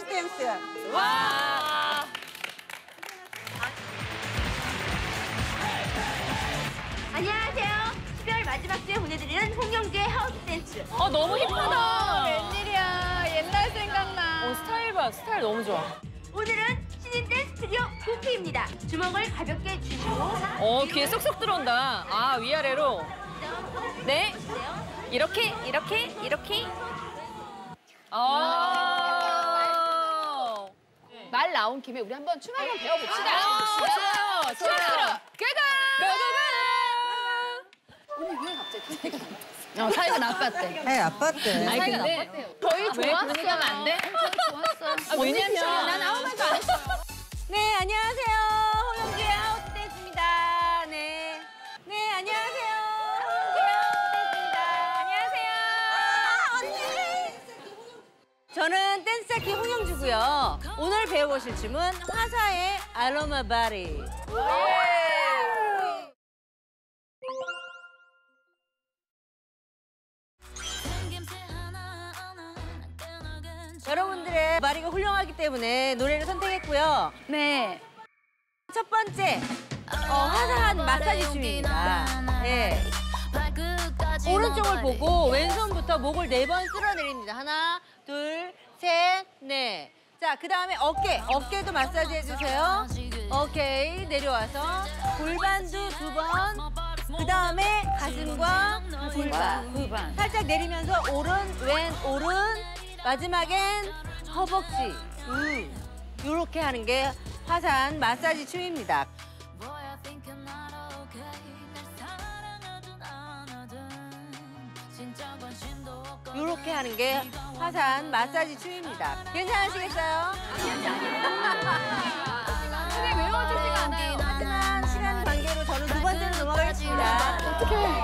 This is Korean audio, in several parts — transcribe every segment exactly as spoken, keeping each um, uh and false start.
댄스. 와. 안녕하세요. 십이월 마지막 주에 보내드리는 홍영주의 하우스 댄스. 어, 너무 힙하다. 웬일이야. 옛날 생각나. 어, 스타일 봐. 스타일 너무 좋아. 오늘은 신인 댄스 스튜디오 고피입니다. 주먹을 가볍게 쥐고. 어, 귀에 쏙쏙 들어온다. 아, 위아래로. 네. 이렇게, 이렇게, 이렇게. 아. 말 나온 김에 우리 한번 춤 한번 배워봅시다. 아, 좋아요. 춤 들어. 좋아요. 가가. 오늘 왜 갑자기 사이가 나빴어? 어, 사이가 나빴대. 네, 아팠대. 아니, 근데 저희 좋았어. 왜 그런 얘기 하면 안 돼? 저희 좋았어. 아, 왜냐면 난 아무 말도 안 했어. 네, 안녕하세요. 홍영주의 하우스 댄스입니다. 네. 네, 안녕하세요. 홍영주의 하우스 댄스입니다. 안녕하세요. 아, 언니. 저는 댄스 자키 홍영주고요. 오늘 배워보실 춤은 화사의 아로마 바리. 여러분들의 바리가 훌륭하기 때문에 노래를 선택했고요. 네. 첫 번째, 어, 화사한 마사지 춤입니다. 네. 오른쪽을 보고 왼손부터 목을 네 번 쓸어내립니다. 하나, 둘, 셋, 넷. 자, 그 다음에 어깨, 어깨도 마사지 해주세요. 오케이, 내려와서 골반도 두 번. 그 다음에 가슴과 골반. 골반. 살짝 내리면서 오른, 왼, 오른. 마지막엔 허벅지. 음. 요렇게 하는 게 화사한 마사지 춤입니다. 요렇게 하는 게 화사한 마사지 춤입니다. 괜찮으시겠어요? 근데 외워지지가 않아요. 하지만 시간 관계로 저는 두 번째로 넘어가겠습니다. 어떡해.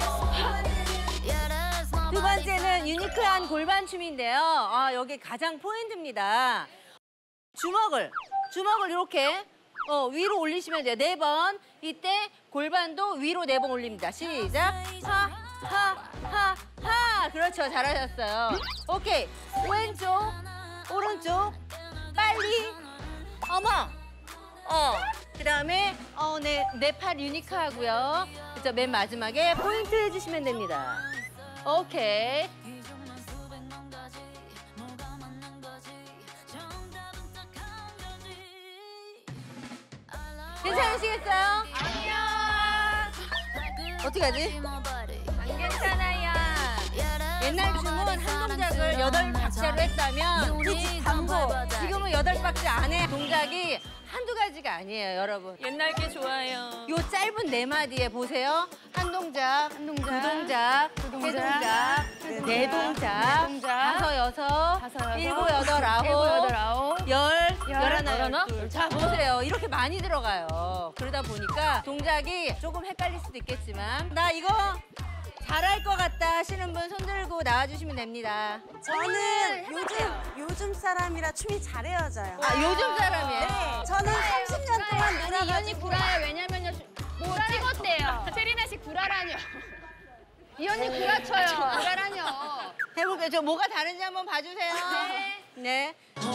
두 번째는 유니크한 골반춤인데요. 아, 여기 가장 포인트입니다. 주먹을, 주먹을 이렇게 어, 위로 올리시면 돼요. 네 번. 이때 골반도 위로 네 번 올립니다. 시작. 하, 하, 하, 하. 그렇죠. 잘하셨어요. 오케이. 왼쪽, 오른쪽. 빨리. 어머. 어. 그 다음에 어, 네, 내 팔 유니크하고요. 그렇죠. 맨 마지막에 포인트 해주시면 됩니다. 오케이. 괜찮으시겠어요? 안녕. 어떻게 하지? 안 괜찮아요. 옛날 춤은 한 동작을 여덟 박자로 했다면 그치, 광고. 지금은 여덟 박자 안에 동작이 한두 가지가 아니에요, 여러분. 옛날 게 좋아요. 요 짧은 네 마디에 보세요. 한 동작, 한 동작, 두 동작, 두 세 동작, 동작, 네 동작, 네 동작, 다섯, 여섯, 다섯, 여섯, 일곱, 여덟, 아홉, 일곱, 여덟, 아홉, 열, 열, 열하나, 열하나? 열둘. 자, 보세요. 이렇게 많이 들어가요. 그러다 보니까 동작이 조금 헷갈릴 수도 있겠지만 나 이거 잘할 것 같다 하시는 분 손 들고 나와주시면 됩니다. 저는 요즘, 요즘 사람이라 춤이 잘 헤어져요. 아, 요즘 사람이에요? 네, 저는 삼십 년 동안 아니, 이현이 놀아가지고. 구라예요. 왜냐면요. 뭐 찍었대요. 세리나 씨 구라라뇨. 이현이 구라쳐요. 구라라뇨. 해볼게요. 저 뭐가 다른지 한번 봐주세요. 네. 네.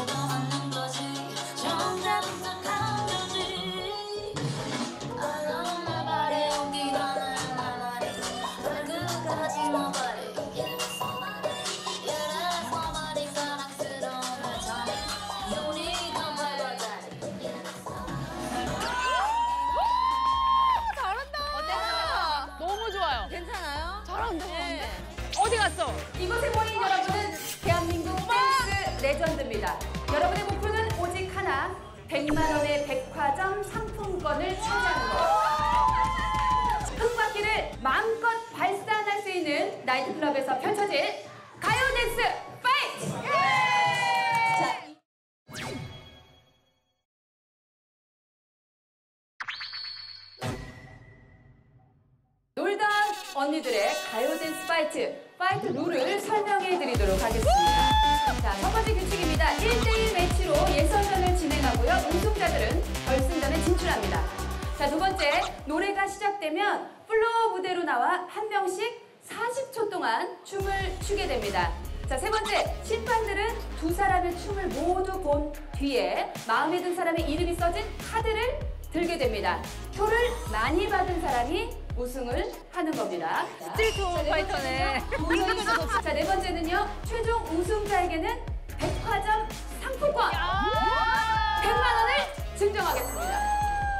너무 좋아요. 괜찮아요? 잘한다. 네. 어디 갔어? 이곳에 모인 여러분은 대한민국 댄스 레전드입니다. 여러분의 목표는 오직 하나, 백만 원의 백화점 상품권을 차지하는 것. 흥바퀴를 마음껏 발산할 수 있는 나이트클럽에서 펼쳐질 가요 댄스 파이트! 자, 놀던 언니들의 가요 댄스 파이트, 파이트 룰을 설명해 드리도록 하겠습니다. 자, 첫 번째 규칙입니다. 일 대일 매치로 예선전을 진행하고요. 우승자들은 결승전에 진출합니다. 자, 두 번째, 노래가 시작되면 플로어 무대로 나와 한 명씩 사십 초 동안 춤을 추게 됩니다. 자, 세 번째, 심판들은 두 사람의 춤을 모두 본 뒤에 마음에 든 사람의 이름이 써진 카드를 들게 됩니다. 표를 많이 받은 사람이 우승을 하는 겁니다. 스트리트 파이터네. 자, 네 번째는요. 최종 우승자에게는 백화점 상품권 백만 원을 증정하겠습니다.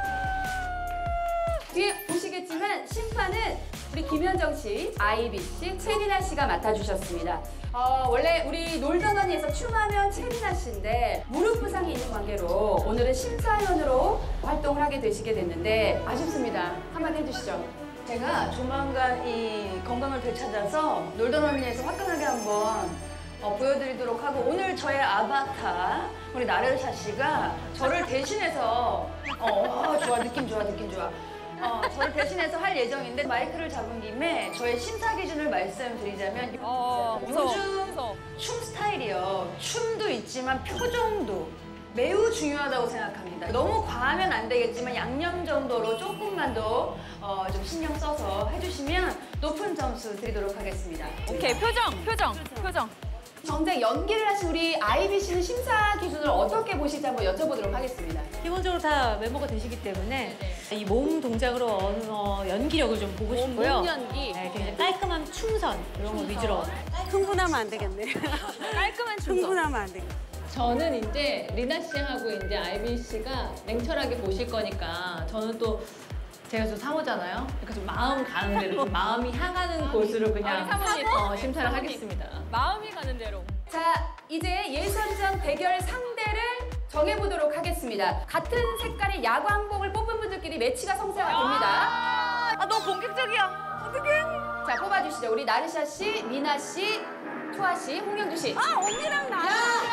뒤에 보시겠지만 심판은 우리 김현정 씨, 아이비 씨, 체리나 씨가 맡아주셨습니다. 어, 원래 우리 놀던 언니에서 춤하면 체리나 씨인데 무릎 부상이 있는 관계로 오늘은 심사위원으로 활동을 하게 되시게 됐는데 아쉽습니다. 한마디 해주시죠. 제가 조만간 이 건강을 되찾아서 놀던 언니에서 화끈하게 한번 어, 보여드리도록 하고 오늘 저의 아바타 우리 나르샤 씨가 저를 대신해서 어, 어 좋아 느낌 좋아 느낌 좋아 어, 저를 대신해서 할 예정인데 마이크를 잡은 김에 저의 심사 기준을 말씀드리자면 어, 무서워. 요즘 무서워. 춤 스타일이요. 춤도 있지만 표정도 매우 중요하다고 생각합니다. 너무 과하면 안 되겠지만 양념 정도로 조금만 더 어, 좀 신경 써서 해주시면 높은 점수 드리도록 하겠습니다. 오케이, 표정, 표정, 표정. 정작 연기를 하신 우리 아이비 씨는 심사 기준을 어떻게 보실지 한번 여쭤보도록 하겠습니다. 기본적으로 다 멤버가 되시기 때문에 이 몸 동작으로 어느 어, 연기력을 좀 보고 싶고요. 몸 연기. 네, 굉장히 깔끔한 춤선 이런 거 위주로. 흥분하면 안 되겠네. 깔끔한 춤. 흥분하면 안 되겠네. 저는 이제 리나 씨하고 이제 아이비 씨가 냉철하게 보실 거니까 저는 또 제가 좀 사모잖아요. 그러니까 좀 마음 가는 대로, 좀 마음이 향하는 곳으로 그냥 사모님. 어, 심사를 하겠습니다. 마음이 가는 대로. 자, 이제 예선전 대결 상대를 정해보도록 하겠습니다. 같은 색깔의 야광봉을 뽑은 분들끼리 매치가 성사가 됩니다. 아, 너무 본격적이야. 어떡해. 자, 뽑아주시죠. 우리 나르샤 씨, 미나 씨, 투아 씨, 홍영주 씨. 아, 언니랑 나.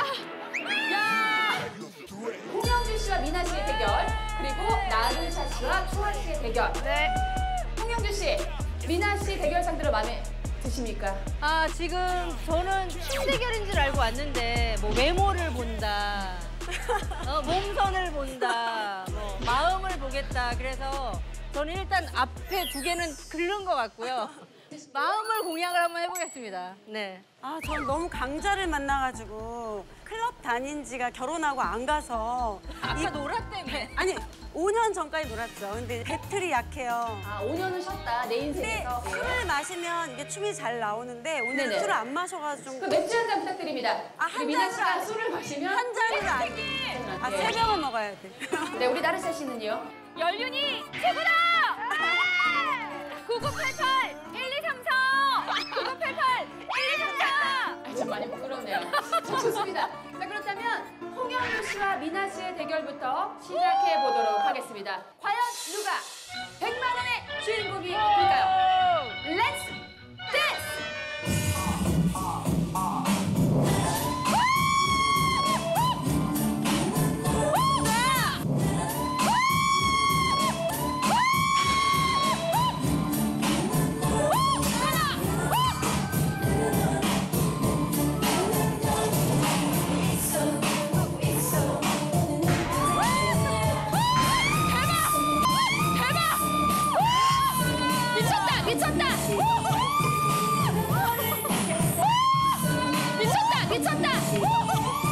홍영주 씨와 미나 씨의 대결, 그리고 나르샤 씨와 투아 씨의 대결. 네. 홍영주 씨, 미나 씨 대결 상대로 마음에 드십니까? 아, 지금 저는 춤 대결인 줄 알고 왔는데 뭐 외모를 본다. 어, 몸선을 본다. 뭐 마음을 보겠다. 그래서 저는 일단 앞에 두 개는 긁는 것 같고요. 마음을 공략을 한번 해보겠습니다. 네. 아, 전 너무 강자를 만나가지고 클럽 다닌 지가 결혼하고 안 가서 아까 놀았다며. 아니, 오 년 전까지 놀았죠. 근데 배틀이 약해요. 아, 오 년은 쉬었다, 내 근데 인생에서. 예. 술을 마시면 이게 춤이 잘 나오는데 오늘은 네네. 술을 안 마셔가지고 그 맥주 한 잔 부탁드립니다. 아, 우리 한 미나 잔으로 씨가 안 돼. 술을 마시면 한 잔으로 안 돼. 아, 세 병을 먹어야 돼. 네, 우리 나르샤 씨는요? 연륜이 최고다! 구구팔팔 일이삼사 구구팔팔 일이삼사 아, 좀 많이 부끄럽네요. 자, 좋습니다. 자, 그렇다면 홍영주 씨와 미나 씨의 대결부터 시작해 보도록 하겠습니다. 과연 누가 백만 원의 주인공이 될까요? 렛츠 댄스! 미쳤다 미쳤다 미쳤다 미쳤다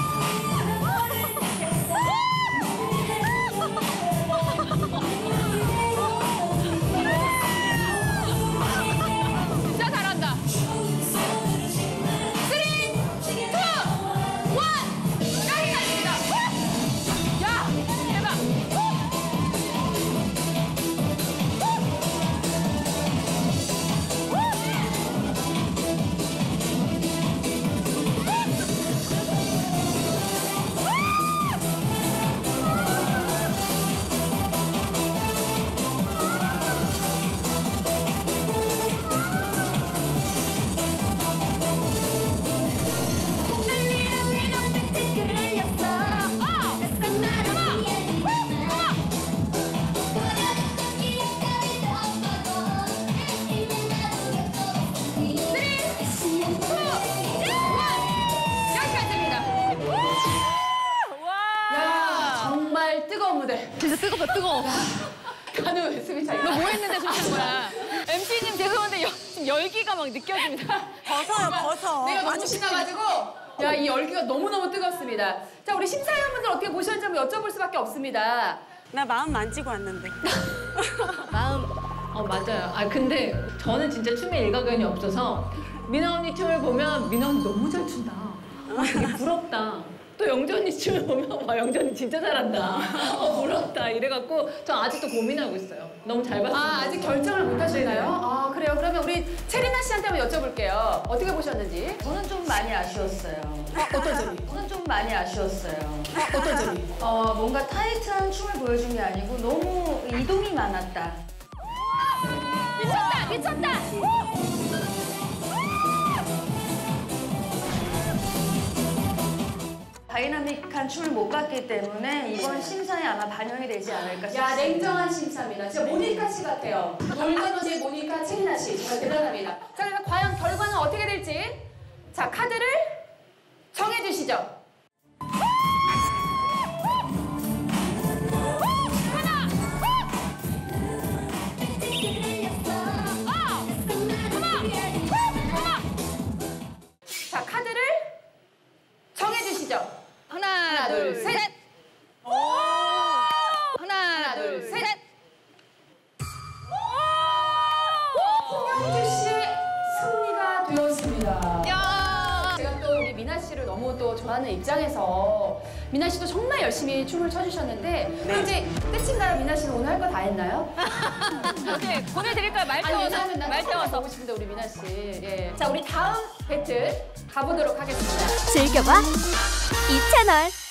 진짜 잘한다. 쓰리, 투, 원, 여기까지입니다. 야, 대박. 정말 뜨거운 무대. 진짜 뜨겁다, 뜨거워. 간우 숨이 차이. 너 뭐 했는데 좋은 거야? 엠씨님 죄송한데 여, 지금 열기가 막 느껴집니다. 벗어요, 벗어. 내가 너무 신나가지고 야, 이 열기가 너무너무 뜨겁습니다. 자, 우리 심사위원분들 어떻게 보셨는지 한번 여쭤볼 수밖에 없습니다. 나 마음 만지고 왔는데. 마음 어 맞아요. 아 근데 저는 진짜 춤에 일가견이 없어서 미나 언니 춤을 보면 미나 언니 너무 잘 춘다. 아, 되게 부럽다. 또 영주 언니 춤을 보면 와 영주 언니 진짜 잘한다. 어 부럽다. 이래갖고 저 아직도 고민하고 있어요. 너무 잘 봤어요. 아, 아직 결정을 못 하셨나요? 아, 그래요. 그러면 우리 체리나 씨한테 한번 여쭤볼게요. 어떻게 보셨는지. 저는 좀 많이 아쉬웠어요. 어떤 점이? 저는 좀 많이 아쉬웠어요. 어떤 점이? 어, 뭔가 타이트한 춤을 보여준 게 아니고 너무 이동이 많았다. 미쳤다, 미쳤다. 다이나믹한 춤을 못 봤기 때문에 이번 심사에 아마 반영이 되지 않을까 야, 싶습니다. 냉정한 심사입니다. 진짜 모니카 씨 같아요. 놀던 언니의 모니카 체리나 씨. 정말 대단합니다. 자, 그럼 과연 결과는 어떻게 될지. 자, 카드를 정해주시죠. 자, 카드를 정해주시죠. 하나, 하나, 둘, 둘, 셋. 셋. 하나, 하나, 둘, 둘, 셋. 셋. 홍영주 씨의 승리가 되었습니다. 야! 제가 또 우리 미나 씨를 너무 또 좋아하는 입장에서 미나 씨도 정말 열심히 춤을 춰주셨는데 그럼 이제 끝인가요? 미나 씨는 오늘 할 거 다 했나요? 어떻게 보내드릴까요? 말 아니, 태워서. 왜냐하면 난 말 정말 태워서. 보고 싶은데 우리 미나 씨. 예. 자, 우리 다음 배틀 가보도록 하겠습니다. 즐겨봐 이 채널.